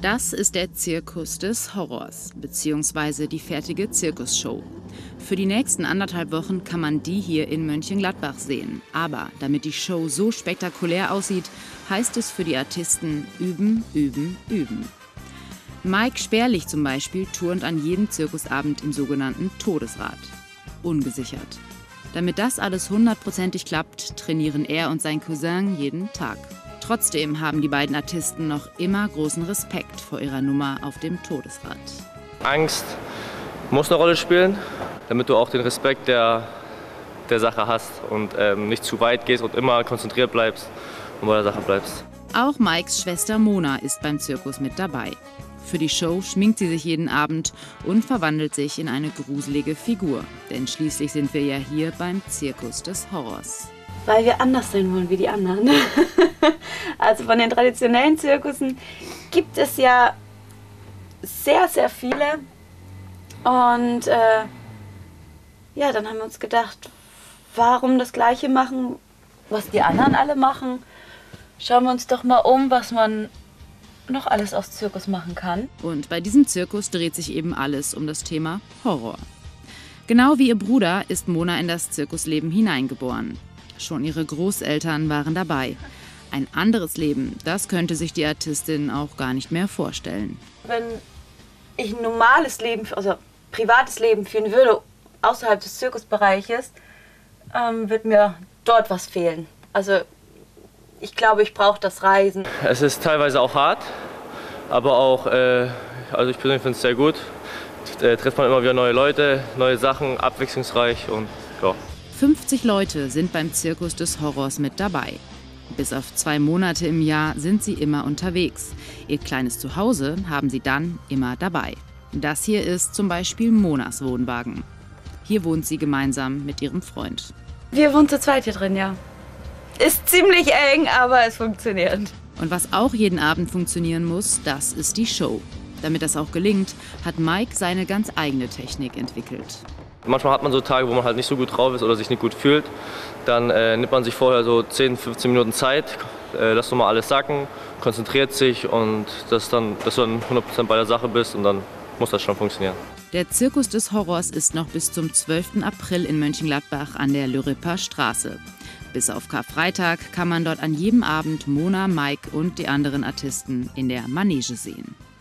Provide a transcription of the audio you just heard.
Das ist der Zirkus des Horrors, beziehungsweise die fertige Zirkusshow. Für die nächsten 1,5 Wochen kann man die hier in Mönchengladbach sehen. Aber damit die Show so spektakulär aussieht, heißt es für die Artisten üben, üben, üben. Mike Sperlich zum Beispiel turnt an jedem Zirkusabend im sogenannten Todesrad. Ungesichert. Damit das alles 100%ig klappt, trainieren er und sein Cousin jeden Tag. Trotzdem haben die beiden Artisten noch immer großen Respekt vor ihrer Nummer auf dem Todesrad. Angst muss eine Rolle spielen, damit du auch den Respekt der Sache hast und nicht zu weit gehst und immer konzentriert bleibst und bei der Sache bleibst. Auch Mikes Schwester Mona ist beim Zirkus mit dabei. Für die Show schminkt sie sich jeden Abend und verwandelt sich in eine gruselige Figur. Denn schließlich sind wir ja hier beim Zirkus des Horrors. Weil wir anders sein wollen wie die anderen. Also von den traditionellen Zirkussen gibt es ja sehr, sehr viele. Und ja, dann haben wir uns gedacht, warum das Gleiche machen, was die anderen alle machen? Schauen wir uns doch mal um, was man noch alles aus Zirkus machen kann. Und bei diesem Zirkus dreht sich eben alles um das Thema Horror. Genau wie ihr Bruder ist Mona in das Zirkusleben hineingeboren. Schon ihre Großeltern waren dabei. Ein anderes Leben, das könnte sich die Artistin auch gar nicht mehr vorstellen. Wenn ich ein normales Leben, also privates Leben führen würde, außerhalb des Zirkusbereiches, wird mir dort was fehlen. Also ich glaube, ich brauche das Reisen. Es ist teilweise auch hart, aber auch, also ich persönlich finde es sehr gut. Trifft man immer wieder neue Leute, neue Sachen, abwechslungsreich und ja. 50 Leute sind beim Zirkus des Horrors mit dabei. Bis auf 2 Monate im Jahr sind sie immer unterwegs. Ihr kleines Zuhause haben sie dann immer dabei. Das hier ist zum Beispiel Monas Wohnwagen. Hier wohnt sie gemeinsam mit ihrem Freund. Wir wohnen zu zweit hier drin, ja. Ist ziemlich eng, aber es funktioniert. Und was auch jeden Abend funktionieren muss, das ist die Show. Damit das auch gelingt, hat Mike seine ganz eigene Technik entwickelt. Manchmal hat man so Tage, wo man halt nicht so gut drauf ist oder sich nicht gut fühlt. Dann nimmt man sich vorher so 10, 15 Minuten Zeit, lässt nochmal alles sacken, konzentriert sich und dass du dann 100% bei der Sache bist und dann muss das schon funktionieren. Der Zirkus des Horrors ist noch bis zum 12. April in Mönchengladbach an der Lörrapper Straße. Bis auf Karfreitag kann man dort an jedem Abend Mona, Mike und die anderen Artisten in der Manege sehen.